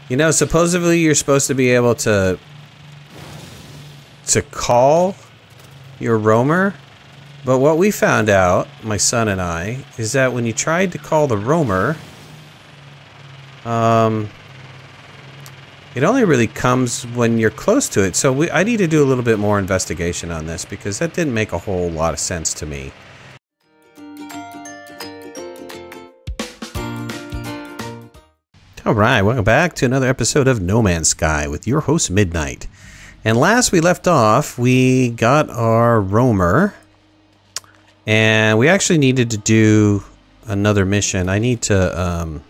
You know, supposedly you're supposed to be able to call your roamer, but what we found out, my son and I, is that when you tried to call the roamer, it only really comes when you're close to it. So I need to do a little bit more investigation on this because that didn't make a whole lot of sense to me. Alright, welcome back to another episode of No Man's Sky with your host Midnight. And last we left off, we got our roamer. And we actually needed to do another mission. I need to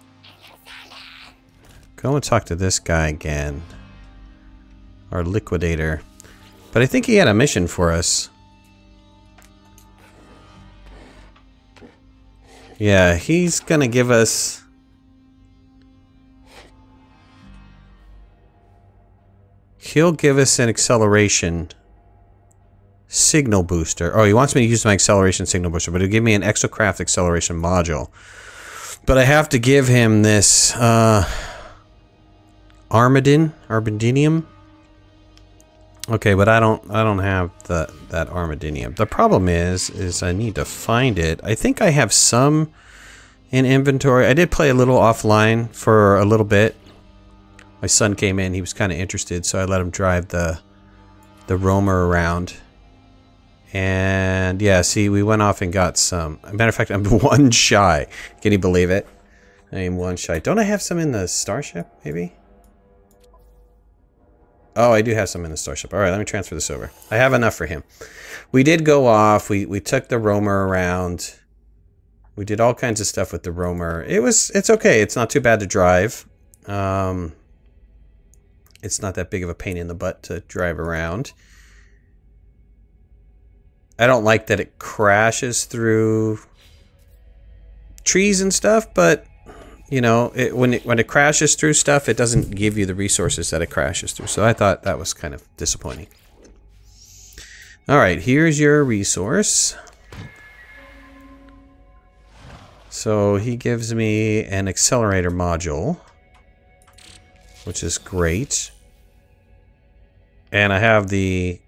go and talk to this guy again. Our liquidator. But I think he had a mission for us. Yeah, he's gonna give us... He'll give us an acceleration signal booster. Oh, he wants me to use my acceleration signal booster, but he'll give me an exocraft acceleration module. But I have to give him this Armadinium. Okay, but I don't have that Armadinium. The problem is I need to find it. I think I have some in inventory. I did play a little offline for a little bit. My son came in, he was kind of interested, so I let him drive the roamer around. And yeah, see, we went off and got some. As a matter of fact, I'm one shy. Can you believe it? I am one shy. Don't I have some in the Starship, maybe? Oh, I do have some in the Starship. Alright, let me transfer this over. I have enough for him. We did go off, we took the roamer around. We did all kinds of stuff with the roamer. It's okay, it's not too bad to drive. It's not that big of a pain in the butt to drive around. I don't like that it crashes through trees and stuff, but you know, when it crashes through stuff, it doesn't give you the resources that it crashes through. So I thought that was kind of disappointing. All right, here's your resource. So he gives me an accelerator module, which is great. And I have the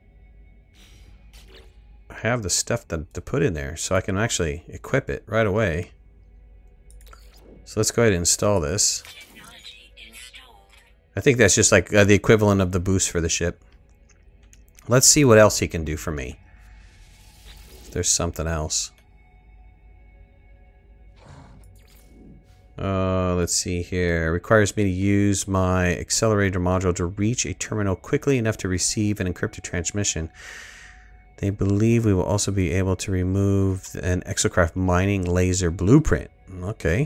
stuff to put in there, so I can actually equip it right away. So let's go ahead and install this. I think that's just like the equivalent of the boost for the ship. Let's see what else he can do for me. If there's something else. Let's see here. Requires me to use my accelerator module to reach a terminal quickly enough to receive an encrypted transmission. They believe we will also be able to remove an exocraft mining laser blueprint. Okay.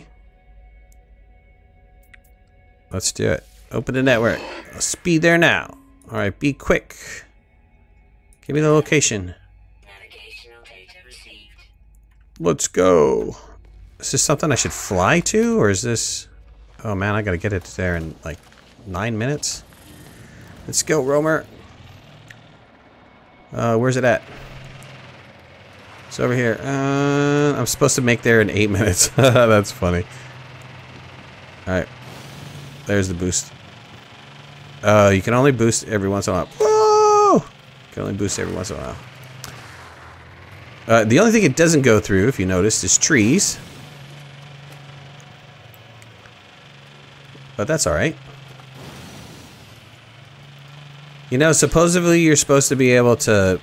Let's do it. Open the network. Let's be there now. Alright, be quick. Give me the location. Navigational data received. Let's go. Is this something I should fly to, or is this... Oh man, I gotta get it there in like 9 minutes. Let's go, roamer. Where's it at? It's over here. I'm supposed to make there in 8 minutes. That's funny. Alright. There's the boost. You can only boost every once in a while. Whoa! You can only boost every once in a while. The only thing it doesn't go through, if you noticed, is trees. But that's alright. You know, supposedly you're supposed to be able to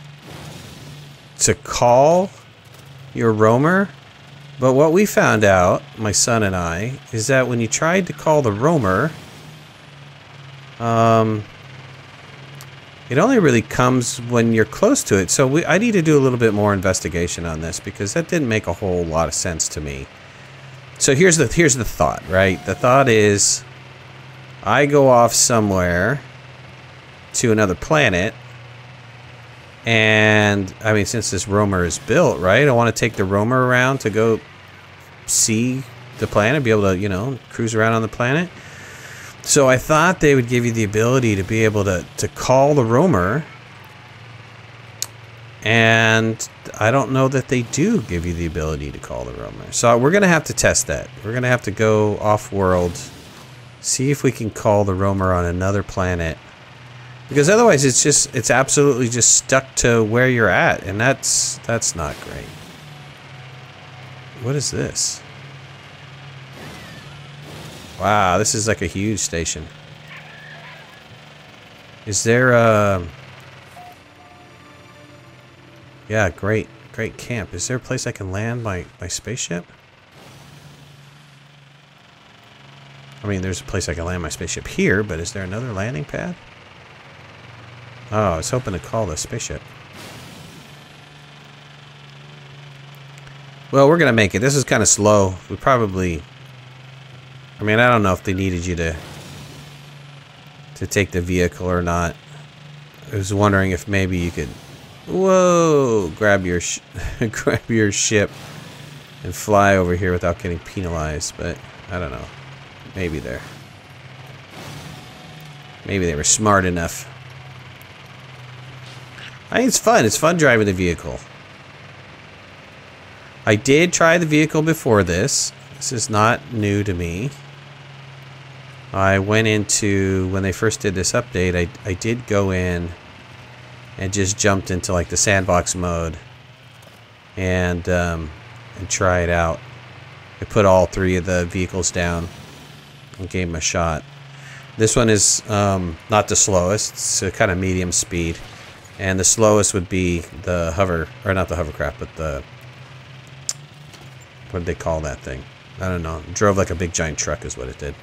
call your roamer. But what we found out, my son and I, is that when you tried to call the roamer, it only really comes when you're close to it. So I need to do a little bit more investigation on this because that didn't make a whole lot of sense to me. So here's the thought, right? The thought is I go off somewhere to another planet, and I mean, since this roamer is built, right, I want to take the roamer around to go see the planet, be able to, you know, cruise around on the planet. So I thought they would give you the ability to be able to call the roamer, and I don't know that they do give you the ability to call the roamer. So we're going to have to test that. We're going to have to go off-world See if we can call the roamer on another planet. Because otherwise it's absolutely just stuck to where you're at, and that's not great. What is this? Wow, this is like a huge station. Is there a... Yeah, great camp. Is there a place I can land my spaceship? I mean, there's a place I can land my spaceship here, but is there another landing pad? Oh, I was hoping to call the spaceship. Well, we're gonna make it. This is kind of slow. We probably... I mean, I don't know if they needed you to take the vehicle or not. I was wondering if maybe you could... Whoa! Grab your ship and fly over here without getting penalized, but I don't know. Maybe they were smart enough. I think it's fun. It's fun driving the vehicle. I did try the vehicle before this. This is not new to me. I went into, when they first did this update, I did go in and just jumped into like the sandbox mode and try it out. I put all 3 of the vehicles down and gave them a shot. This one is not the slowest. It's a kind of medium speed. And the slowest would be the hover, or not the hovercraft, but the... What did they call that thing? I don't know. It drove like a big giant truck is what it did.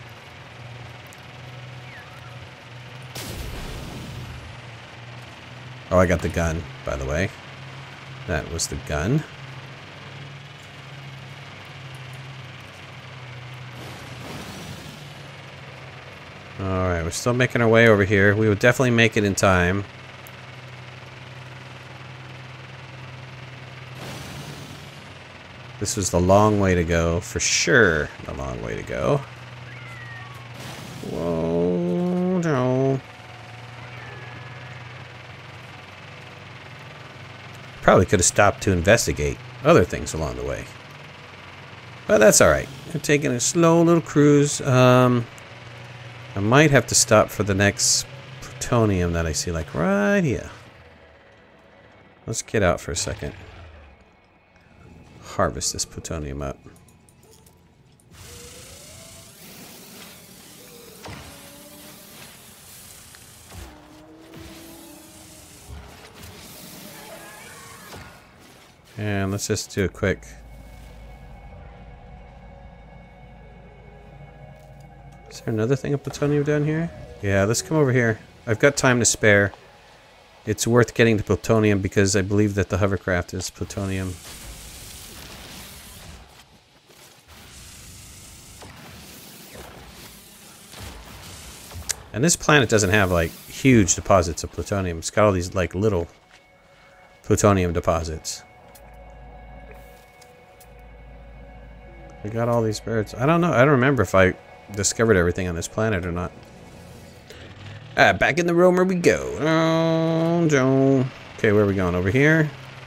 Oh, I got the gun, by the way. That was the gun. Alright, we're still making our way over here. We would definitely make it in time. This was the long way to go, for sure. The long way to go. Whoa, no. Probably could have stopped to investigate other things along the way. But that's alright. We're taking a slow little cruise. I might have to stop for the next plutonium that I see, like right here. Let's get out for a second. Harvest this plutonium up. And let's just do a quick... Is there another thing of plutonium down here? Yeah, let's come over here. I've got time to spare. It's worth getting to plutonium because I believe that the hovercraft is plutonium. And this planet doesn't have like huge deposits of plutonium. It's got all these like little plutonium deposits. I got all these birds. I don't know. I don't remember if I discovered everything on this planet or not. Alright, back in the roamer we go. Oh, Joe. Okay, where are we going? Over here?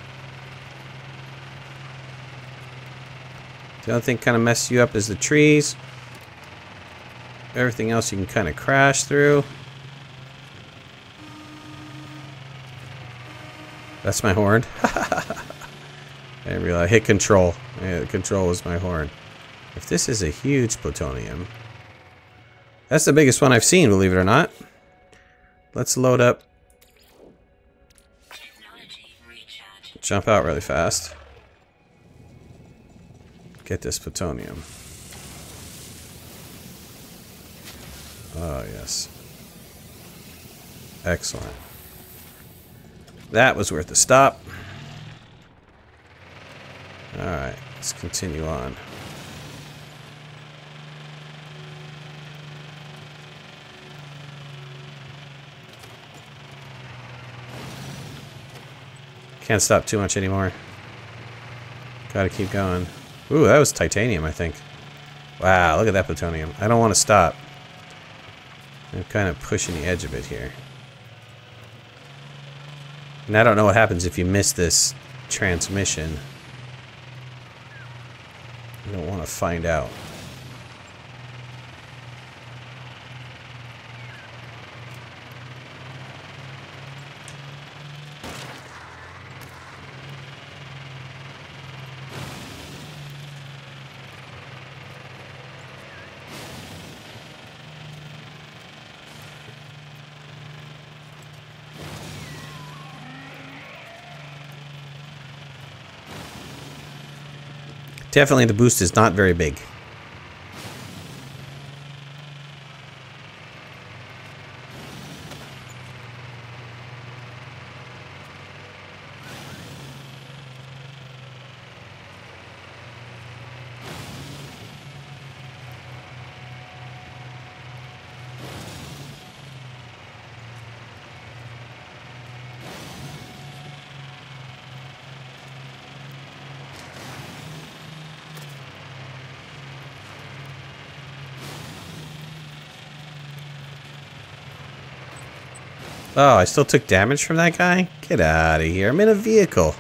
The other thing kind of messes you up is the trees. Everything else you can kind of crash through. That's my horn. I didn't realize. Hit control. Yeah, the control was my horn. If this is a huge plutonium... That's the biggest one I've seen, believe it or not. Let's load up. Jump out really fast. Get this plutonium. Oh, yes. Excellent. That was worth a stop. Alright, let's continue on. Can't stop too much anymore. Gotta keep going. Ooh, that was titanium, I think. Wow, look at that plutonium. I don't want to stop. I'm kind of pushing the edge a bit here. And I don't know what happens if you miss this transmission. I don't want to find out. Definitely the boost is not very big. Oh, I still took damage from that guy? Get out of here. I'm in a vehicle.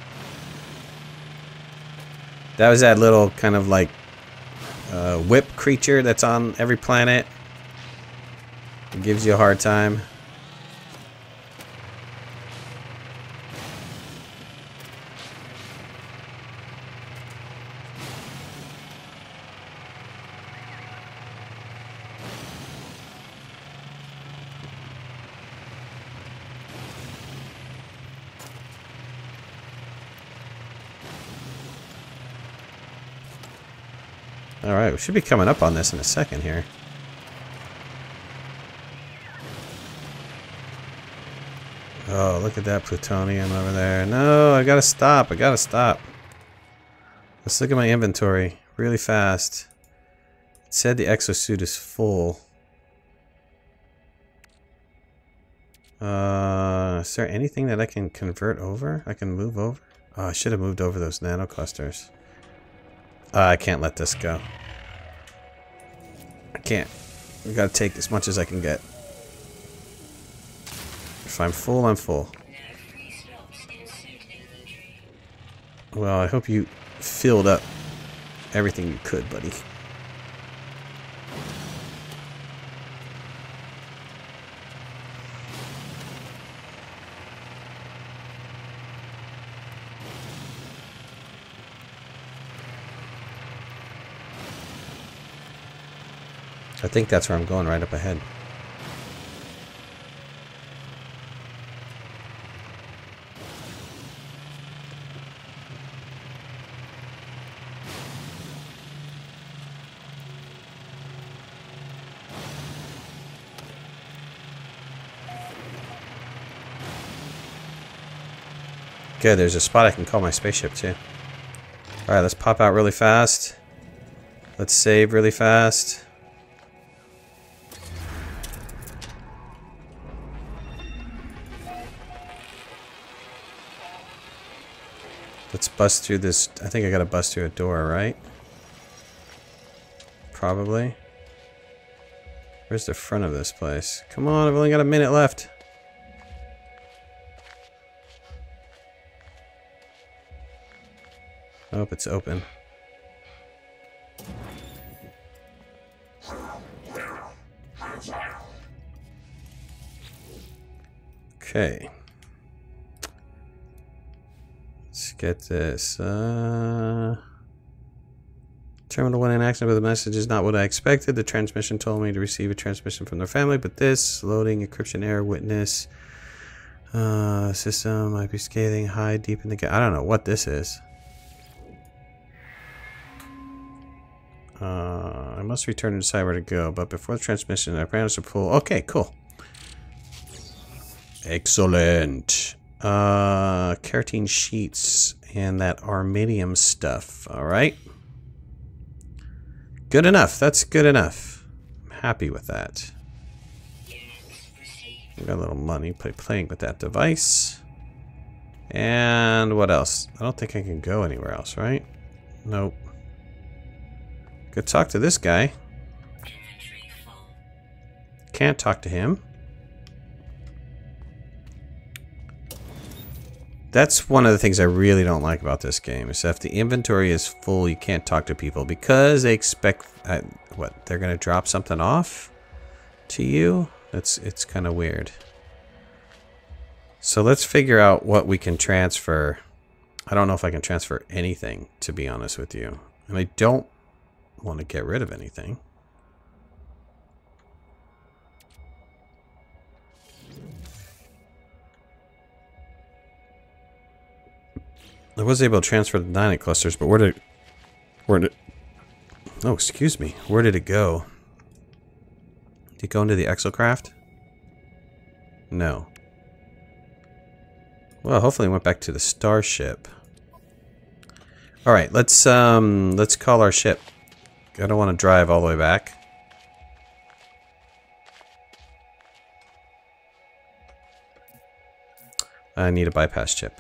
That was that little kind of like whip creature that's on every planet. It gives you a hard time. Alright, we should be coming up on this in a second here. Oh, look at that plutonium over there. No, I gotta stop. I gotta stop. Let's look at my inventory really fast. It said the exosuit is full. Is there anything that I can convert over? I can move over? Oh, I should have moved over those nanoclusters. I can't let this go. I can't. I gotta take as much as I can get. If I'm full, I'm full. Well, I hope you filled up everything you could, buddy. I think that's where I'm going, right up ahead. Good, there's a spot I can call my spaceship too. Alright, let's pop out really fast. Let's save really fast. Let's bust through this. I think I gotta bust through a door, right? Probably. Where's the front of this place? Come on, I've only got a minute left. Oh, it's open. Okay. Let's get this. Terminal went in action, but the message is not what I expected. The transmission told me to receive a transmission from their family, but this loading encryption error witness system might be scathing. Hide deep in the. I don't know what this is. I must return and decide where to go, but before the transmission, I plan to pull. Okay, cool. Excellent. Carotene sheets and that armadium stuff. All right. Good enough. That's good enough. I'm happy with that. We got a little money playing with that device. And what else? I don't think I can go anywhere else, right? Nope. Could talk to this guy. Can't talk to him. That's one of the things I really don't like about this game, is that if the inventory is full, you can't talk to people because they expect what, they're gonna drop something off to you. It's kind of weird. So let's figure out what we can transfer. I don't know if I can transfer anything, to be honest with you, and I don't want to get rid of anything. I was able to transfer the nanoclusters, but where did Where did... Oh, excuse me. Where did it go? Did it go into the exocraft? No. Well, hopefully it went back to the starship. Alright, let's call our ship. I don't want to drive all the way back. I need a bypass chip.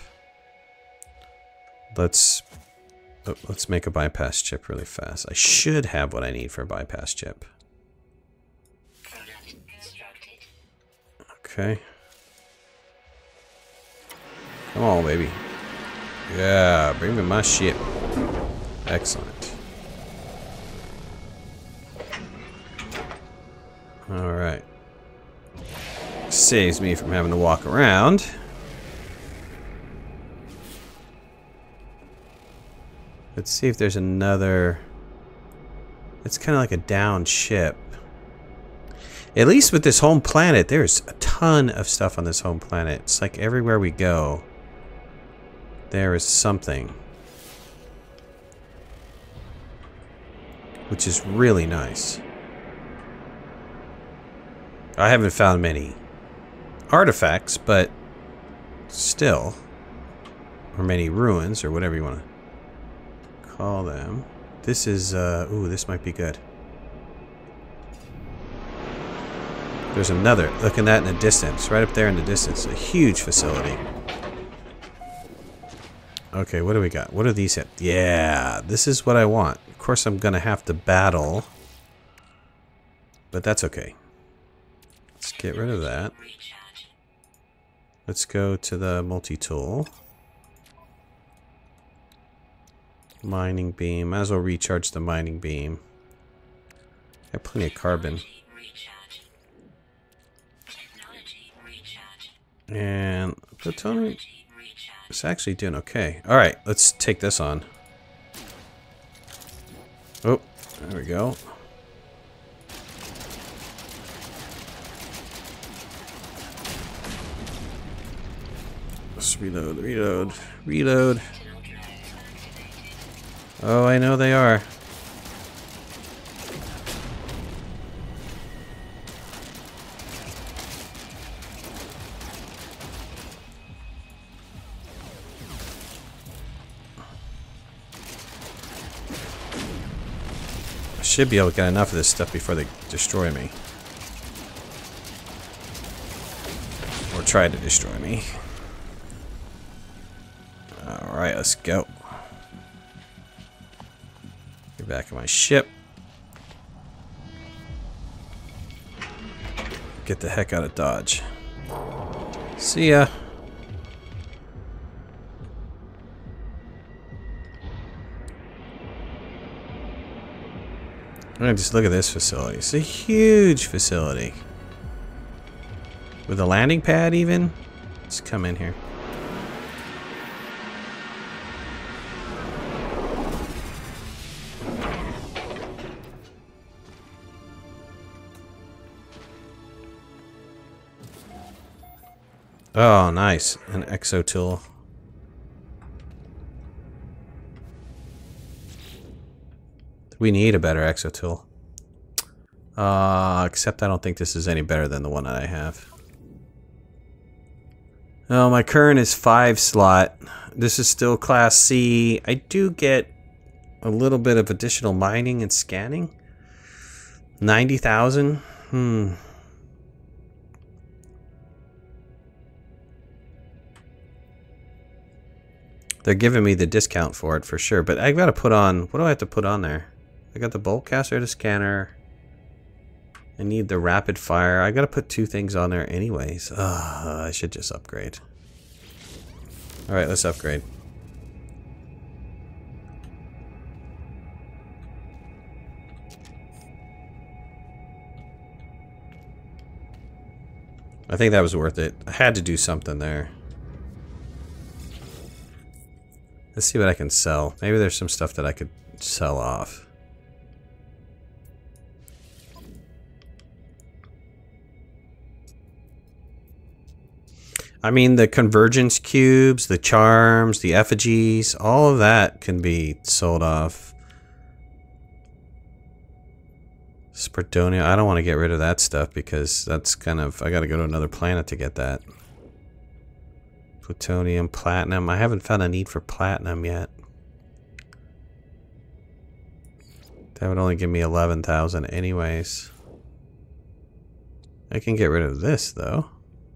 Let's make a bypass chip really fast. I should have what I need for a bypass chip. Product constructed. Okay. Come on, baby. Yeah, bring me my ship. Excellent. Alright. Saves me from having to walk around. Let's see if there's another... It's kind of like a downed ship. At least with this home planet, there's a ton of stuff on this home planet. It's like everywhere we go, there is something. Which is really nice. I haven't found many artifacts, but still. Or many ruins, or whatever you want to call them. This is, ooh, this might be good. There's another. Look at that in the distance. Right up there in the distance. A huge facility. Okay, what do we got? What are these at? Yeah, this is what I want. Of course, I'm going to have to battle. But that's okay. Let's get rid of that. Let's go to the multi-tool. Mining beam. Might as well recharge the mining beam. Got plenty of carbon. And plutonium is actually doing okay. Alright, let's take this on. Oh, there we go. Let's reload, reload, reload. Oh, I know they are. I should be able to get enough of this stuff before they destroy me. Or try to destroy me. Alright, let's go. Get back in my ship. Get the heck out of Dodge. See ya. Just look at this facility. It's a huge facility. With a landing pad even? Let's come in here. Oh, nice. An exo tool. We need a better exo tool. Except I don't think this is any better than the one that I have. Oh, my current is 5 slot. This is still class C. I do get a little bit of additional mining and scanning. 90,000? They're giving me the discount for it for sure, but I've got to put on, what do I have to put on there? I got the bulk caster, the scanner. I need the rapid fire. I got to put 2 things on there anyways. I should just upgrade. All right, let's upgrade. I think that was worth it. I had to do something there. Let's see what I can sell. Maybe there's some stuff that I could sell off. I mean, the convergence cubes, the charms, the effigies, all of that can be sold off. Spartonia. I don't want to get rid of that stuff because that's kind of... I gotta go to another planet to get that. Plutonium, platinum. I haven't found a need for platinum yet. That would only give me 11,000 anyways. I can get rid of this though.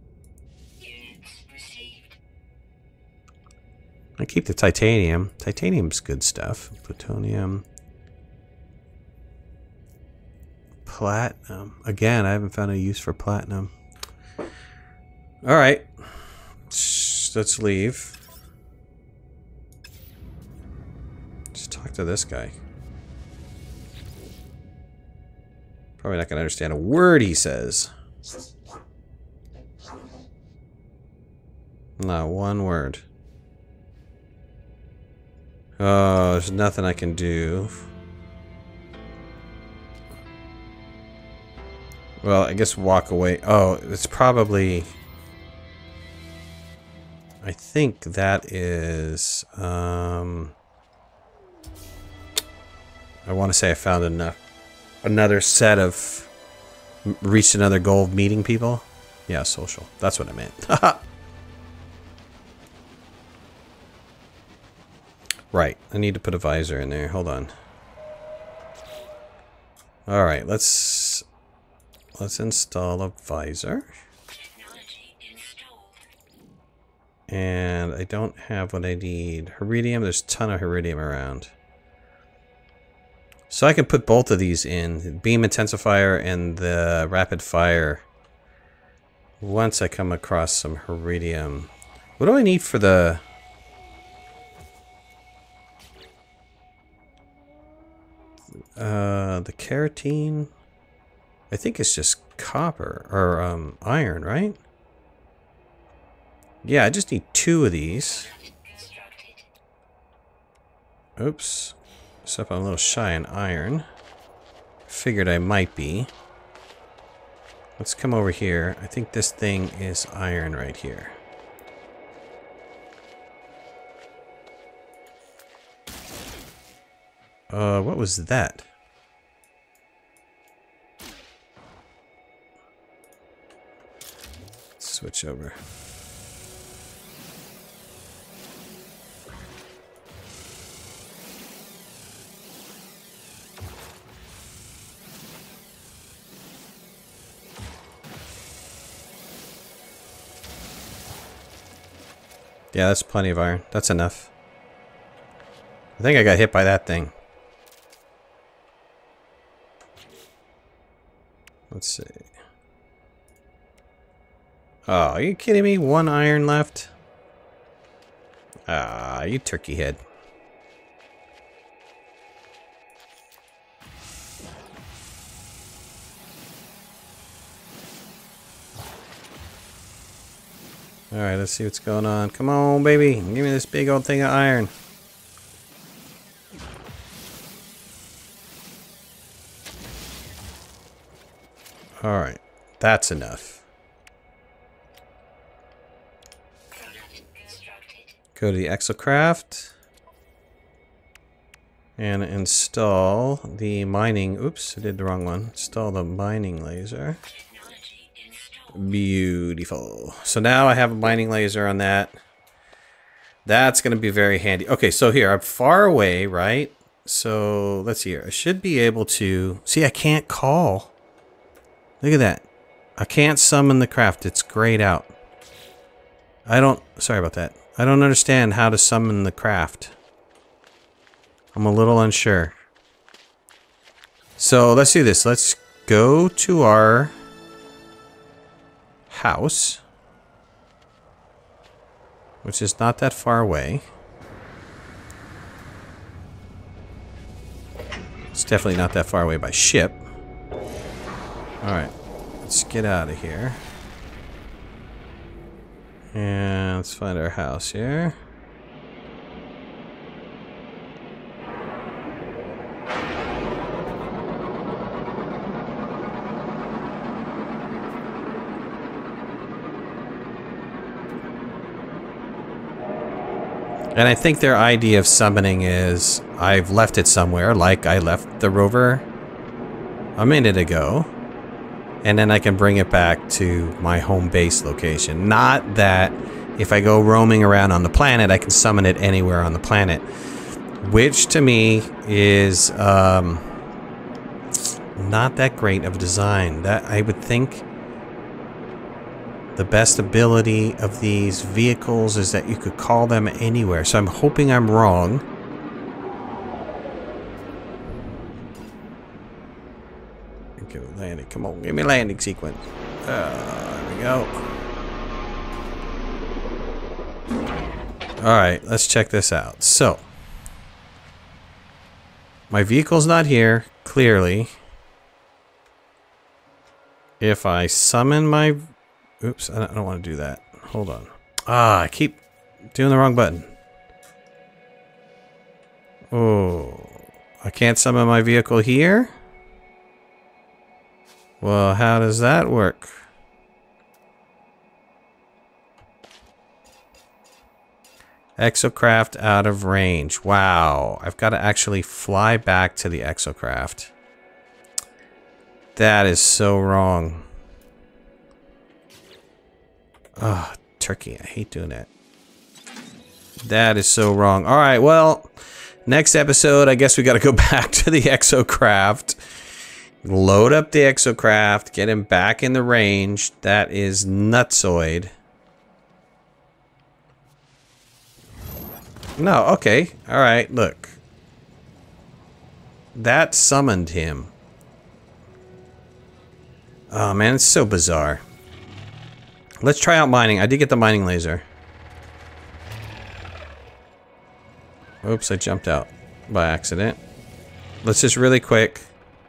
I keep the titanium. Titanium's good stuff. Plutonium. Platinum. Again, I haven't found a use for platinum. Alright. Let's leave. Let's talk to this guy. Probably not going to understand a word he says. Not one word. Oh, there's nothing I can do. Well, I guess walk away. Oh, it's probably... I think that is... I want to say I found another set of... Reached another goal of meeting people. Yeah, social. That's what I meant. Right. I need to put a visor in there. Hold on. Alright, let's install a visor. And I don't have what I need. Iridium, there's a ton of iridium around. So I can put both of these in. Beam intensifier and the rapid fire. Once I come across some iridium. What do I need for the... the carotene? I think it's just copper or iron, right? Yeah, I just need 2 of these. Oops. So I'm a little shy on iron. Figured I might be. Let's come over here. I think this thing is iron right here. What was that? Switch over. Yeah, that's plenty of iron. That's enough. I think I got hit by that thing. Let's see. Oh, are you kidding me? 1 iron left? Ah, you turkey head. Alright, let's see what's going on. Come on, baby. Give me this big old thing of iron. Alright, that's enough. Go to the Exocraft. And install the mining... Oops, I did the wrong one. Install the mining laser. Beautiful. So now I have a mining laser on that. That's going to be very handy. Okay, so here, I'm far away, right? So, let's see here. I should be able to... See, I can't call. Look at that. I can't summon the craft. It's grayed out. I don't... Sorry about that. I don't understand how to summon the craft. I'm a little unsure. So, let's do this. Let's go to our house, which is not that far away. It's definitely not that far away by ship. Alright, let's get out of here. And let's find our house here. And I think their idea of summoning is I've left it somewhere, like I left the rover a minute ago. And then I can bring it back to my home base location. Not that if I go roaming around on the planet, I can summon it anywhere on the planet. Which to me is not that great of a design. That I would think the best ability of these vehicles is that you could call them anywhere. So I'm hoping I'm wrong. Okay, landing. Come on, give me a landing sequence. There we go. Alright, let's check this out. So, my vehicle's not here, clearly. If I summon my... Oops, I don't want to do that. Hold on. I keep doing the wrong button. Oh, I can't summon my vehicle here? Well, how does that work? Exocraft out of range. Wow, I've got to actually fly back to the Exocraft. That is so wrong. Oh, turkey. I hate doing that. That is so wrong. Alright, well, next episode, I guess we got to go back to the Exocraft. Load up the Exocraft. Get him back in the range. That is nutsoid. No, okay. Alright, look. That summoned him. Oh man, it's so bizarre. Let's try out mining. I did get the mining laser. Oops, I jumped out by accident. Let's just really quick.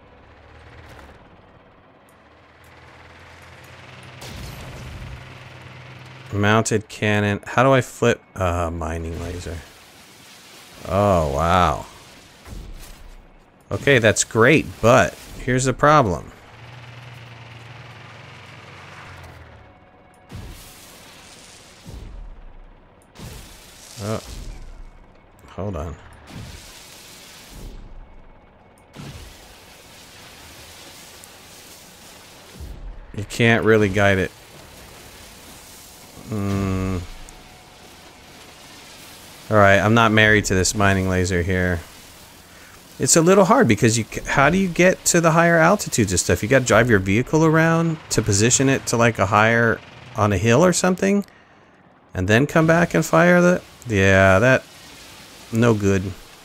Mounted cannon. How do I flip? Mining laser. Oh, wow. Okay, that's great, but here's the problem. Oh, hold on. You can't really guide it. Alright, I'm not married to this mining laser here. It's a little hard because you... How do you get to the higher altitudes and stuff? You gotta drive your vehicle around to position it to like a higher... on a hill or something? And then come back and fire the... Yeah, that... No good.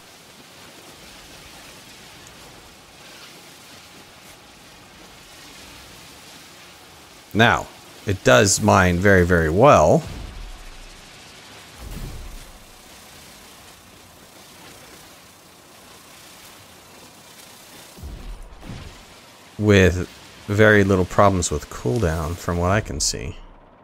Now, it does mine very, very well. With very little problems with cooldown, from what I can see.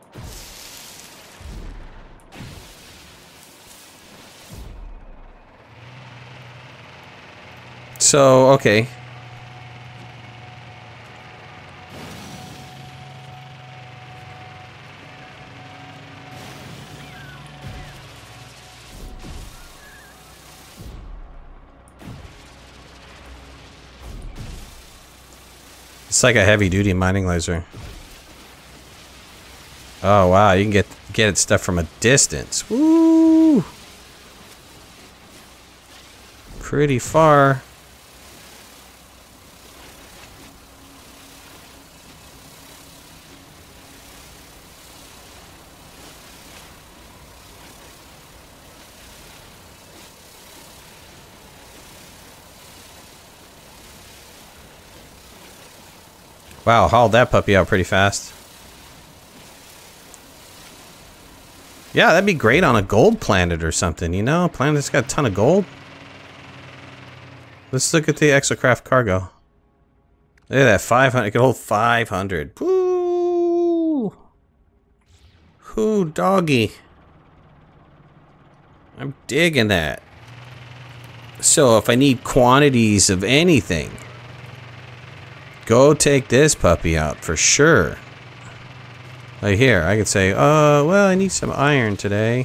So, okay. It's like a heavy-duty mining laser. Oh wow, you can get it stuff from a distance. Woo! Pretty far. Wow, hauled that puppy out pretty fast. Yeah, that'd be great on a gold planet or something, you know? A planet that's got a ton of gold. Let's look at the Exocraft cargo. Look at that, 500. It can hold 500. Woo! Whoo, doggy. I'm digging that. So if I need quantities of anything, go take this puppy out for sure. Like here, I could say, well, I need some iron today.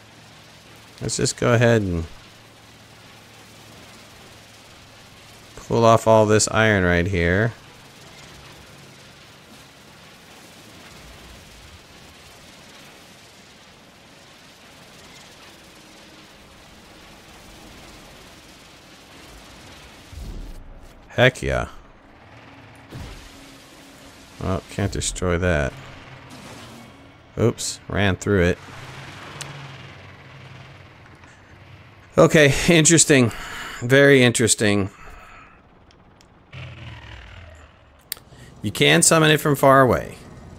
Let's just go ahead and pull off all this iron right here. Heck yeah. Well, can't destroy that. Oops, ran through it. Okay, interesting. Very interesting. You can summon it from far away.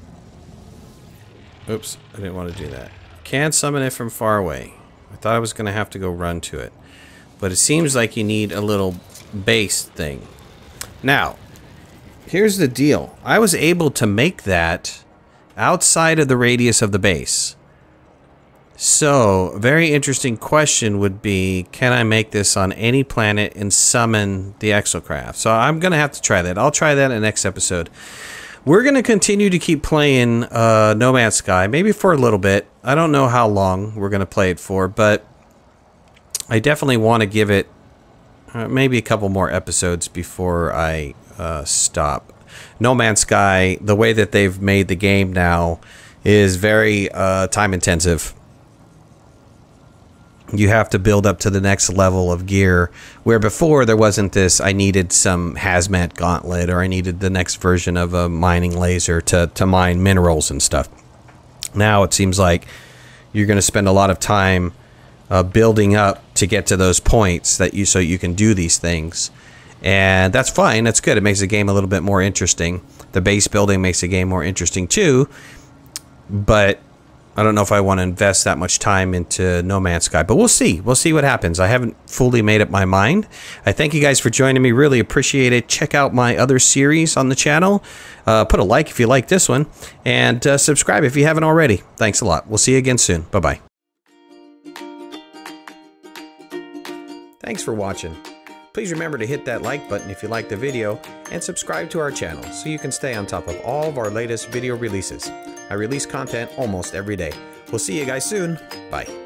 Oops, I didn't want to do that. You can summon it from far away. I thought I was going to have to go run to it. But it seems like you need a little base thing. Now, here's the deal. I was able to make that outside of the radius of the base. So, a very interesting question would be, can I make this on any planet and summon the Exocraft? So I'm going to have to try that. I'll try that in the next episode. We're going to continue to keep playing No Man's Sky, maybe for a little bit. I don't know how long we're going to play it for, but I definitely want to give it maybe a couple more episodes before I stop. No Man's Sky, the way that they've made the game now, is very time intensive. You have to build up to the next level of gear, where before there wasn't this, I needed some hazmat gauntlet, or I needed the next version of a mining laser to mine minerals and stuff. Now it seems like you're going to spend a lot of time building up to get to those points that so you can do these things. And that's fine, that's good. It makes the game a little bit more interesting. The base building makes the game more interesting too, but I don't know if I want to invest that much time into No Man's Sky, but we'll see. We'll see what happens. I haven't fully made up my mind. I thank you guys for joining me. Really appreciate it. Check out my other series on the channel. Put a like if you like this one, and subscribe if you haven't already. Thanks a lot. We'll see you again soon. Bye-bye. Thanks for watching. Please remember to hit that like button if you liked the video, and subscribe to our channel so you can stay on top of all of our latest video releases. I release content almost every day. We'll see you guys soon. Bye.